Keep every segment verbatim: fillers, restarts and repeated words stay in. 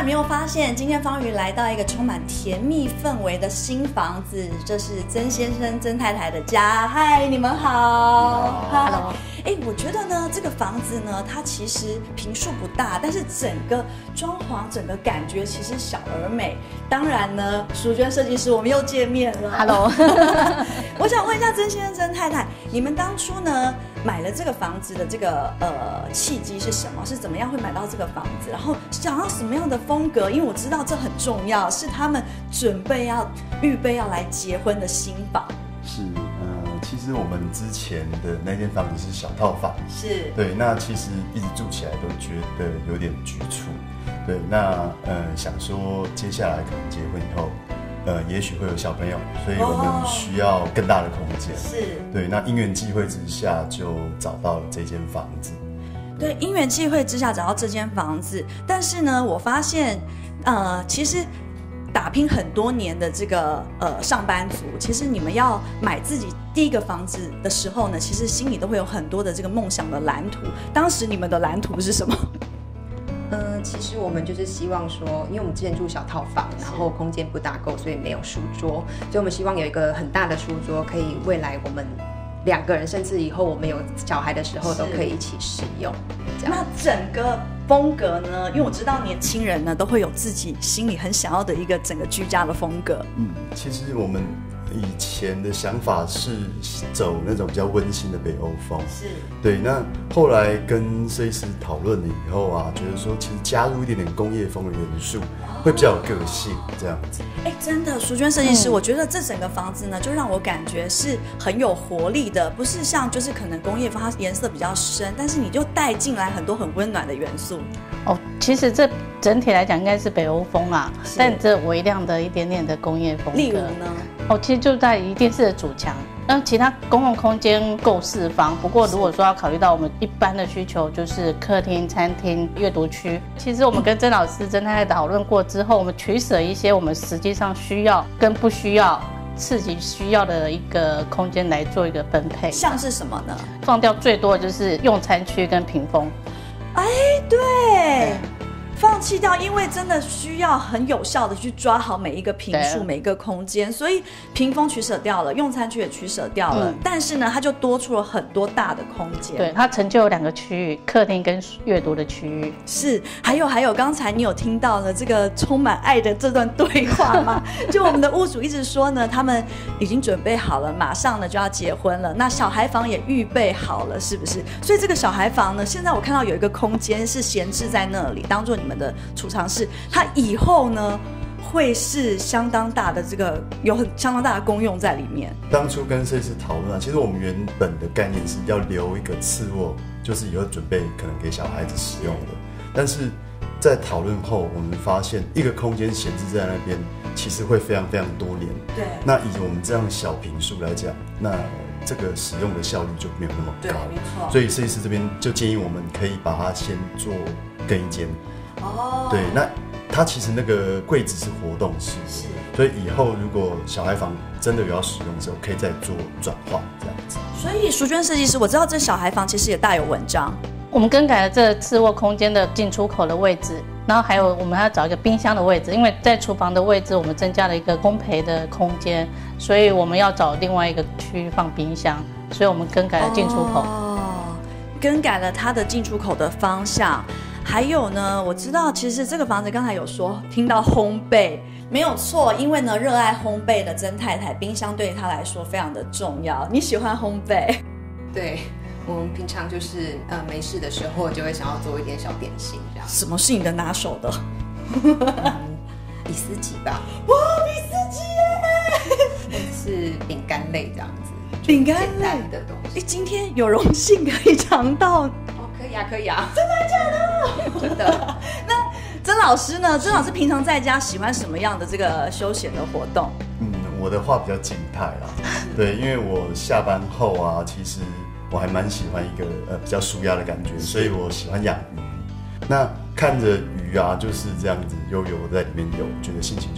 有没有发现，今天方瑜来到一个充满甜蜜氛围的新房子？这是曾先生、曾太太的家。嗨，你们好。 Hello。 哎，我觉得呢，这个房子呢，它其实坪数不大，但是整个装潢、整个感觉其实小而美。当然呢，淑娟设计师，我们又见面了。 Hello。 我想问一下曾先生、曾太太，你们当初呢买了这个房子的这个呃契机是什么？是怎么样会买到这个房子？然后想要什么样的风格？因为我知道这很重要，是他们准备要预备要来结婚的新房。 是，呃，其实我们之前的那间房子是小套房， 是对， 那其实一直住起来都觉得有点局促，对，那呃想说接下来可能结婚以后，呃也许会有小朋友，所以我们需要更大的空间， 是， 对，那因缘际会之下就找到了这间房子。 对，因缘际会之下找到这间房子，但是呢，我发现，呃，其实。打拼很多年的这个呃上班族，其实你们要买自己第一个房子的时候呢，其实心里都会有很多的这个梦想的蓝图。当时你们的蓝图是什么？ 嗯，其实我们就是希望说，因为我们之前住小套房，然后空间不大够，所以没有书桌，所以我们希望有一个很大的书桌，可以未来我们两个人，甚至以后我们有小孩的时候都可以一起使用。 那整个风格呢？因为我知道年轻人呢都会有自己心里很想要的一个整个居家的风格。 嗯，其实我们以前的想法是走那种比较温馨的北欧风， 是对。那后来跟设计师讨论了以后啊，觉得说其实加入一点点工业风的元素，会比较有个性，这样子。 哎，真的，淑娟设计师，嗯，我觉得这整个房子呢，就让我感觉是很有活力的，不是像就是可能工业风它颜色比较深，但是你就带进来很多很温暖的元素。 哦，其实这整体来讲应该是北欧风啦，但这微量的一点点的工业风格。 例如呢？ 哦，其实就在于电视的主墙，那其他公共空间够四方。不过如果说要考虑到我们一般的需求，就是客厅、餐厅、阅读区。其实我们跟曾老师、曾太太讨论过之后，我们取舍一些我们实际上需要跟不需要、刺激需要的一个空间来做一个分配。 像是什么呢？ 放掉最多的就是用餐区跟屏风。 哎，对。对，放弃掉，因为真的需要很有效的去抓好每一个坪数、每一个空间，所以屏风取舍掉了，用餐区也取舍掉了，嗯、但是呢，它就多出了很多大的空间。 对，它成就有两个区域，客厅跟阅读的区域。 是，还有还有，刚才你有听到了这个充满爱的这段对话吗？就我们的屋主一直说呢，他们已经准备好了，马上呢就要结婚了，那小孩房也预备好了，是不是？所以这个小孩房呢，现在我看到有一个空间是闲置在那里，当做你们的储藏室，它以后呢会是相当大的这个有很相当大的功用在里面。 当初跟设计师讨论啊，其实我们原本的概念是要留一个次卧，就是以后准备可能给小孩子使用的。但是在讨论后，我们发现一个空间闲置在那边，其实会非常非常多年。 对。 那以我们这样小坪数来讲，那这个使用的效率就没有那么高。 对，没错。 所以设计师这边就建议我们可以把它先做更衣间。 哦， 对，那它其实那个柜子是活动式的，是，所以以后如果小孩房真的有要使用的时候，可以再做转换这样子。 所以淑娟设计师，我知道这小孩房其实也大有文章。 我们更改了这次卧空间的进出口的位置，然后还有我们还要找一个冰箱的位置，因为在厨房的位置我们增加了一个烘焙的空间，所以我们要找另外一个区域放冰箱，所以我们更改了进出口。 哦，更改了它的进出口的方向。还有呢，我知道其实这个房子刚才有说听到烘焙，没有错，因为呢热爱烘焙的曾太太，冰箱对她来说非常的重要。你喜欢烘焙？ 对，我们平常就是呃没事的时候就会想要做一点小点心这样。 什么是你的拿手的？ 嗯、比斯吉吧。 哇，比斯吉耶！ 是饼干类这样子， 饼干类简单的东西。 今天有荣幸可以尝到。 可以啊，可以啊， 真的假的？ 真的。 那曾老师呢？曾老师平常在家喜欢什么样的这个休闲的活动？ 嗯，我的话比较静态啦，对，因为我下班后啊，其实我还蛮喜欢一个呃比较舒压的感觉，所以我喜欢养鱼。那看着鱼啊，就是这样子悠游在里面游，觉得心情就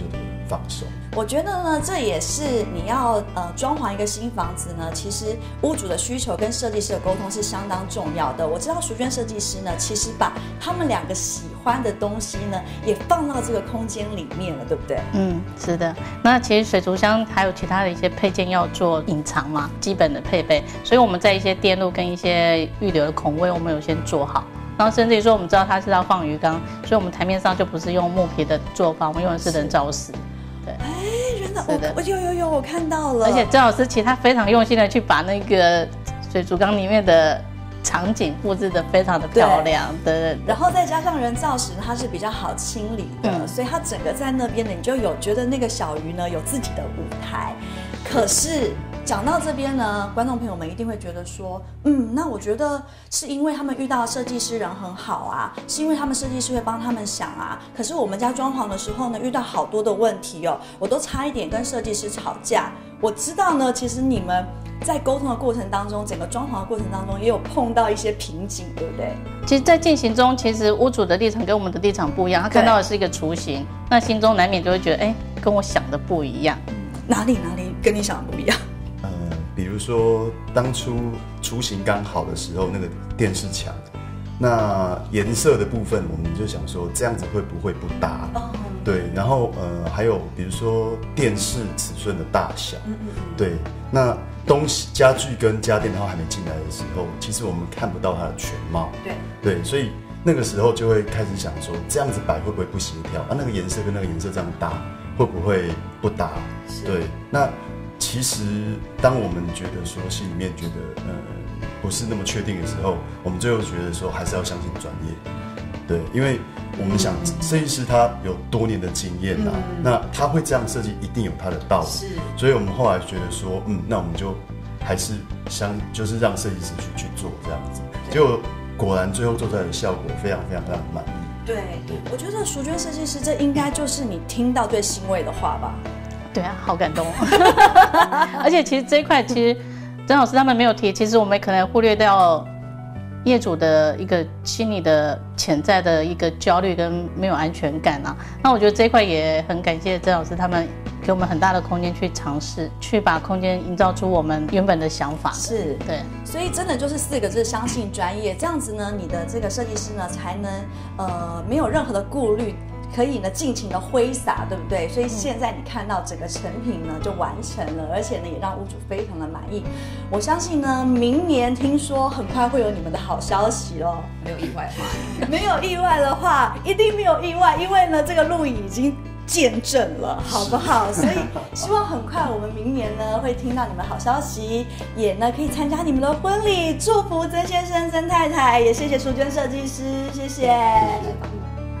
放松。 我觉得呢，这也是你要呃装潢一个新房子呢，其实屋主的需求跟设计师的沟通是相当重要的。我知道淑娟设计师呢，其实把他们两个喜欢的东西呢，也放到这个空间里面了，对不对？ 嗯，是的。那其实水族箱还有其他的一些配件要做隐藏嘛，基本的配备，所以我们在一些电路跟一些预留的孔位，我们有先做好。然后甚至于说，我们知道它是要放鱼缸，所以我们台面上就不是用木皮的做法，我们用的是人造石。对， 哎，原来我我有有有，我看到了。 而且郑老师其实他非常用心的去把那个水族缸里面的场景布置的非常的漂亮的， 然后再加上人造石，它是比较好清理的，嗯、所以它整个在那边呢，你就有觉得那个小鱼呢有自己的舞台。可是讲到这边呢，观众朋友们一定会觉得说，嗯，那我觉得是因为他们遇到设计师人很好啊，是因为他们设计师会帮他们想啊。可是我们家装潢的时候呢，遇到好多的问题哦，我都差一点跟设计师吵架。我知道呢，其实你们在沟通的过程当中，整个装潢的过程当中，也有碰到一些瓶颈，对不对？ 其实，在进行中，其实屋主的立场跟我们的立场不一样，他看到的是一个雏形，那心中难免就会觉得，哎，跟我想的不一样。 哪里哪里跟你想的不一样？ 呃，比如说当初雏形刚好的时候，那个电视墙，那颜色的部分，我们就想说这样子会不会不搭？哦、对，然后呃，还有比如说电视尺寸的大小，嗯嗯嗯对，那东西家具跟家电它还没进来的时候，其实我们看不到它的全貌， 对对，所以那个时候就会开始想说，这样子摆会不会不协调啊？那个颜色跟那个颜色这样搭会不会不搭？对，那其实当我们觉得说心里面觉得呃不是那么确定的时候，我们最后觉得说还是要相信专业，对，因为我们想设计师他有多年的经验啦、啊，嗯、那他会这样设计一定有他的道理，是，所以我们后来觉得说，嗯，那我们就还是相就是让设计师去去做这样子，结果果然最后做出来的效果非常非常非常满意。 对，我觉得淑娟设计师这应该就是你听到最欣慰的话吧。 对啊，好感动而且其实这一块其实曾老师他们没有提，其实我们可能忽略掉业主的一个心理的潜在的一个焦虑跟没有安全感啊。那我觉得这一块也很感谢曾老师他们给我们很大的空间去尝试，去把空间营造出我们原本的想法。 是，对，所以真的就是四个字：相信专业。这样子呢，你的这个设计师呢，才能呃没有任何的顾虑，可以呢尽情的挥洒，对不对？所以现在你看到整个成品呢就完成了，而且呢也让屋主非常的满意。我相信呢，明年听说很快会有你们的好消息哦。 没有意外的话， 没有意外的话，一定没有意外，因为呢这个录影已经见证了，好不好？所以希望很快我们明年呢会听到你们好消息，也呢可以参加你们的婚礼。祝福曾先生、曾太太，也谢谢淑娟设计师，谢谢。谢谢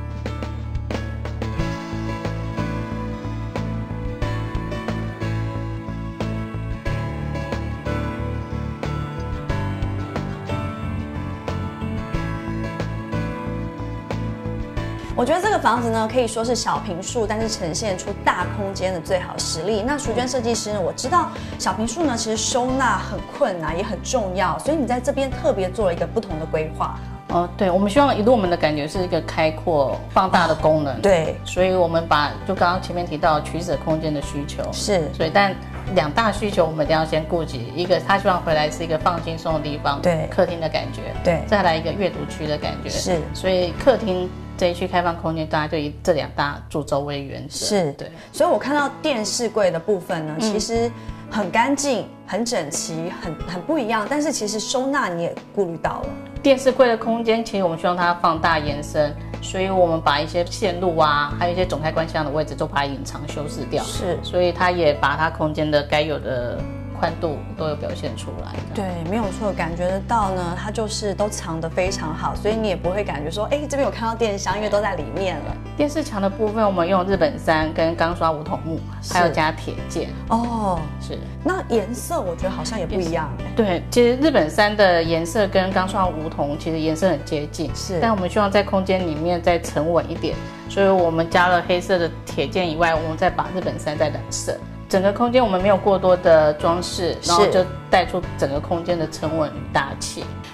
我觉得这个房子呢，可以说是小坪数，但是呈现出大空间的最好实力。那淑娟设计师呢，我知道小坪数呢，其实收纳很困难，也很重要，所以你在这边特别做了一个不同的规划。 哦，对，我们希望一路我们的感觉是一个开阔、放大的功能。 对， 所以我们把就刚刚前面提到取舍空间的需求是， 所以但两大需求我们一定要先顾及，一个他希望回来是一个放轻松的地方， 对， 客厅的感觉， 对， 再来一个阅读区的感觉， 是， 所以客厅这一区开放空间，大家就以这两大主轴为原则。 是， 对。 所以我看到电视柜的部分呢，其实很干净、很整齐、很很不一样，但是其实收纳你也顾虑到了。 电视柜的空间，其实我们希望它放大延伸，所以我们把一些线路啊，还有一些总开关箱的位置都把它隐藏修饰掉。 是， 所以它也把它空间的该有的宽度都有表现出来。 对，没有错，感觉得到呢，它就是都藏得非常好，所以你也不会感觉说，哎，这边有看到电箱，因为都在里面了。 电视墙的部分，我们用日本杉跟钢刷梧桐木，还有加铁件。 哦， 是。 那颜色我觉得好像也不一样。 对，其实日本杉的颜色跟钢刷梧桐其实颜色很接近， 是。 但我们希望在空间里面再沉稳一点，所以我们加了黑色的铁件以外，我们再把日本杉再染色。整个空间我们没有过多的装饰，然后就带出整个空间的沉稳与大气。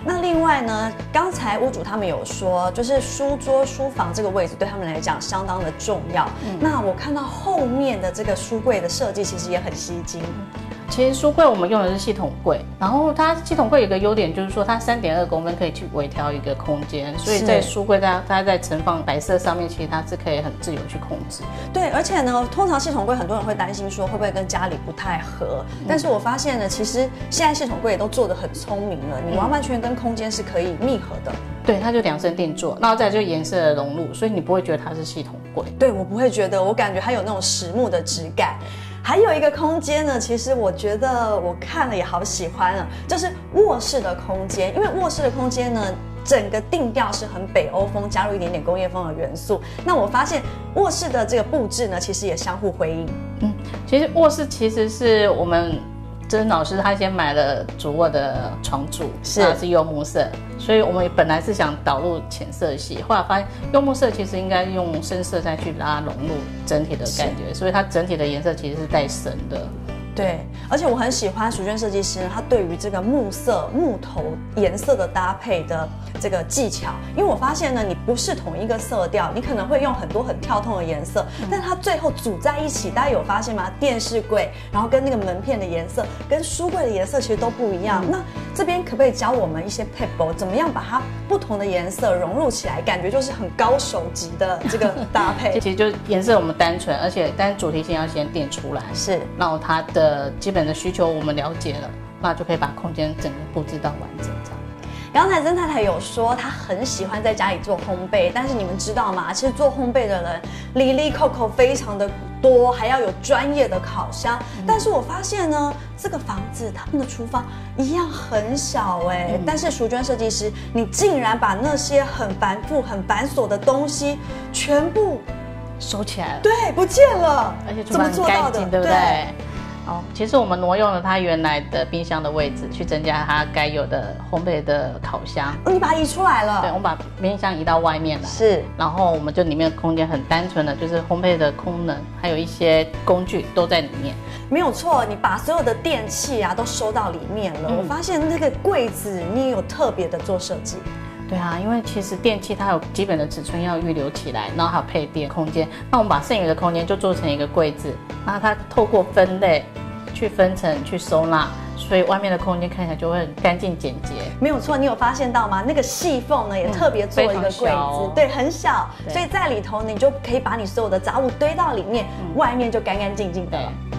那另外呢，刚才屋主他们有说，就是书桌、书房这个位置对他们来讲相当的重要。嗯、那我看到后面的这个书柜的设计其实也很吸睛。 其实书柜我们用的是系统柜，然后它系统柜有个优点就是说它三点二公分可以去微调一个空间，所以在书柜它它在盛放摆设上面，其实它是可以很自由去控制。 对，而且呢，通常系统柜很多人会担心说会不会跟家里不太合，嗯、但是我发现呢，其实现在系统柜也都做得很聪明了，你完完全全跟空间是可以密合的。 对，它就量身定做，然后再就颜色的融入，所以你不会觉得它是系统柜。 对，我不会觉得，我感觉它有那种实木的质感。还有一个空间呢，其实我觉得我看了也好喜欢啊，就是卧室的空间。因为卧室的空间呢，整个定调是很北欧风，加入一点点工业风的元素。那我发现卧室的这个布置呢，其实也相互辉映。 嗯，其实卧室其实是我们甄老师他先买了主卧的床柱，是是柚木色，所以我们本来是想导入浅色系，后来发现柚木色其实应该用深色再去拉融入整体的感觉，所以它整体的颜色其实是带深的。 对，而且我很喜欢淑娟设计师他对于这个木色木头颜色的搭配的这个技巧，因为我发现呢，你不是同一个色调，你可能会用很多很跳痛的颜色，嗯、但它最后组在一起，大家有发现吗？电视柜，然后跟那个门片的颜色，跟书柜的颜色其实都不一样。嗯、那这边可不可以教我们一些 tips， 怎么样把它不同的颜色融入起来，感觉就是很高手级的这个搭配？ 其实就是颜色我们单纯，而且但是主题性要先定出来， 是， 然后它的呃，基本的需求我们了解了，那就可以把空间整个布置到完整这样。 刚才曾太太有说她很喜欢在家里做烘焙，但是你们知道吗？其实做烘焙的人里里扣扣非常的多，还要有专业的烤箱。嗯、但是我发现呢，这个房子他们的厨房一样很小哎、欸，嗯、但是淑娟设计师，你竟然把那些很繁复、很繁琐的东西全部收起来了， 对，不见了， 而且厨房很干净，对不对？对哦，其实我们挪用了它原来的冰箱的位置，去增加它该有的烘焙的烤箱。 哦，你把它移出来了？ 对，我们把冰箱移到外面来。 是， 然后我们就里面的空间很单纯的，就是烘焙的功能，还有一些工具都在里面。 没有错，你把所有的电器啊都收到里面了。嗯、我发现那个柜子你也有特别的做设计。 对啊，因为其实电器它有基本的尺寸要预留起来，然后还有配电空间。那我们把剩余的空间就做成一个柜子，那它透过分类去分层去收纳，所以外面的空间看起来就会很干净简洁。 没有错，你有发现到吗？那个细缝呢也特别做一个柜子，嗯、对，很小，所以在里头你就可以把你所有的杂物堆到里面，嗯、外面就干干净净的了。